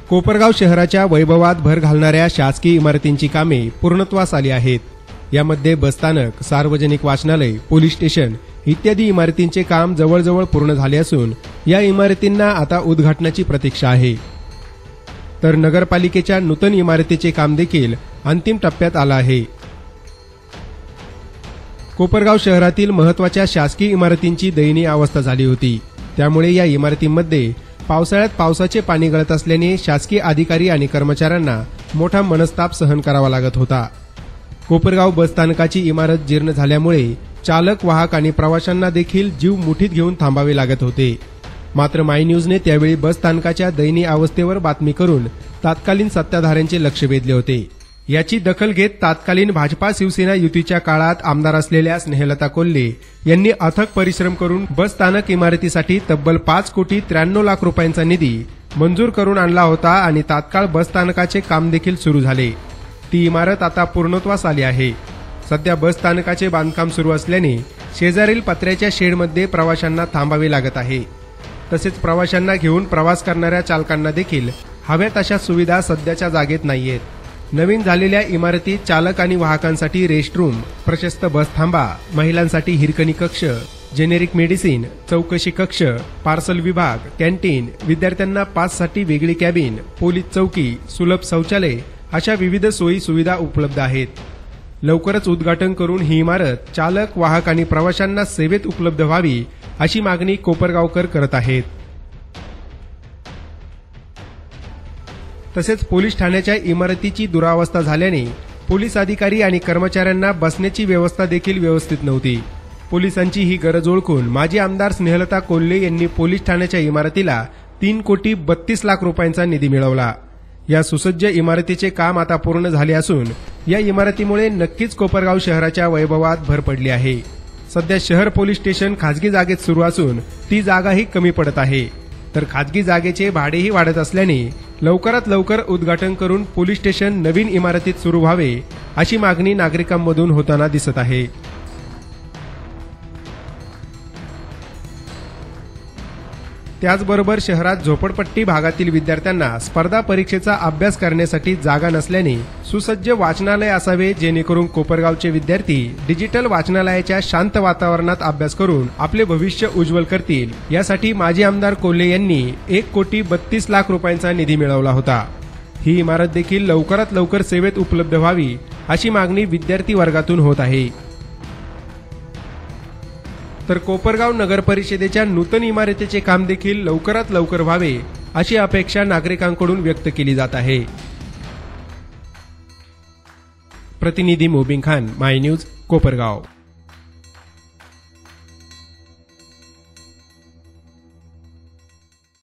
कोपरगाव शहराच्या वैभवात भर घालणाऱ्या शासकीय इमारतींची कामे पूर्णत्वास आली आहेत। यामध्ये बसस्थानक, सार्वजनिक वाचनालय, पोलीस स्टेशन इत्यादी इमारतींचे काम जवळजवळ पूर्ण झाले असून या इमारतींना आता उद्घाटनाची प्रतीक्षा आहे। तर नगरपालिकेच्या नूतन इमारतीचे काम देखील अंतिम टप्प्यात आलं आहे। कोपरगाव शहरातील महत्त्वाच्या शासकीय इमारतींची दयनीय अवस्था झाली होती। त्यामुळे या इमारतींमध्ये पावसाळ्यात पावसाचे पाणी गळत असल्याने शासकीय अधिकारी आणि कर्मचाऱ्यांना मोठा मनस्ताप सहन करावा लागत होता। कोपरगाव बसस्थानकाची इमारत जीर्ण झाल्यामुळे चालक, वाहक आणि प्रवाशांना देखील जीव मुठीत घेऊन थांबावे लागत होते। मात्र माय न्यूजने त्यावेळी बसस्थानकाच्या दयनीय अवस्थेवर बातमी करून तात्कालीन सत्ताधाऱ्यांचे लक्ष वेधले होते। याची दखल घेत तात्कालीन भाजपा शिवसेना युतीच्या काळात आमदार असलेल्या स्नेहलता कोल्हे यांनी अथक परिश्रम करून बसस्थानक इमारतीसाठी तब्बल 5,93,00,000 रुपयांचा निधी मंजूर करून आणला होता आणि तात्काळ बसस्थानकाचे काम देखील सुरू झाले। ती इमारत आता पूर्णत्वास आली आहे। सध्या बसस्थानकाचे बांधकाम सुरू असल्याने शेजारील पत्र्याच्या शेडमध्ये प्रवाशांना थांबावे लागत आहे। तसेच प्रवाशांना घेऊन प्रवास करणाऱ्या चालकांना देखील हव्यात अशा सुविधा सध्याच्या जागेत नाहीयेत। नवीन झालेल्या इमारतीत चालक आणि वाहकांसाठी रेस्टरूम, प्रशस्त बस थांबा, महिलांसाठी हिरकणी कक्ष, जेनेरिक मेडिसिन, चौकशी कक्ष, पार्सल विभाग, कॅन्टीन, विद्यार्थ्यांना पाससाठी वेगळी कॅबिन, पोलीस चौकी, सुलभ शौचालय अशा विविध सोयी सुविधा उपलब्ध आहेत। लवकरच उद्घाटन करून ही इमारत चालक, वाहक आणि प्रवाशांना सेवेत उपलब्ध व्हावी अशी मागणी कोपरगावकर करत आहेत। तसेच पोलीस ठाण्याच्या इमारतीची दुरावस्था झाल्याने पोलीस अधिकारी आणि कर्मचाऱ्यांना बसण्याची व्यवस्था देखील व्यवस्थित नव्हती। पोलिसांची ही गरज ओळखून माजी आमदार स्नेहलता कोल्हे यांनी पोलीस ठाण्याच्या इमारतीला 3,32,00,000 रुपयांचा निधी मिळवला। या सुसज्ज इमारतीचे काम आता पूर्ण झाले असून या इमारतीमुळे नक्कीच कोपरगाव शहराच्या वैभवात भर पडली आहे। सध्या शहर पोलीस स्टेशन खाजगी जागेत सुरू असून ती जागाही कमी पडत आहे। तर खाजगी जागेचे भाडेही वाढत असल्याने लवकरात लवकर उद्घाटन करून पोलीस स्टेशन नवीन इमारतीत सुरू व्हावे अशी मागणी नागरिकांमधून होताना दिसत आहे। त्याचबरोबर शहरात झोपडपट्टी भागातील विद्यार्थ्यांना स्पर्धा परीक्षेचा अभ्यास करण्यासाठी जागा नसल्याने सुसज्ज वाचनालय असावे, जेणेकरून कोपरगावचे विद्यार्थी डिजिटल वाचनालयाच्या शांत वातावरणात अभ्यास करून आपले भविष्य उज्ज्वल करतील। यासाठी माजी आमदार कोल्हे यांनी 1,32,00,000 रुपयांचा निधी मिळवला होता। ही इमारत देखील लवकरात लवकर सेवेत उपलब्ध व्हावी अशी मागणी विद्यार्थी वर्गातून होत आहे। तर कोपरगाव नगर परिषदेच्या नूतन इमारतीचे काम देखील लवकरात लवकर व्हावे अशी अपेक्षा नागरिकांकडून व्यक्त केली जात आहे। प्रतिनिधी मोबिन खान, माय न्यूज, कोपरगाव।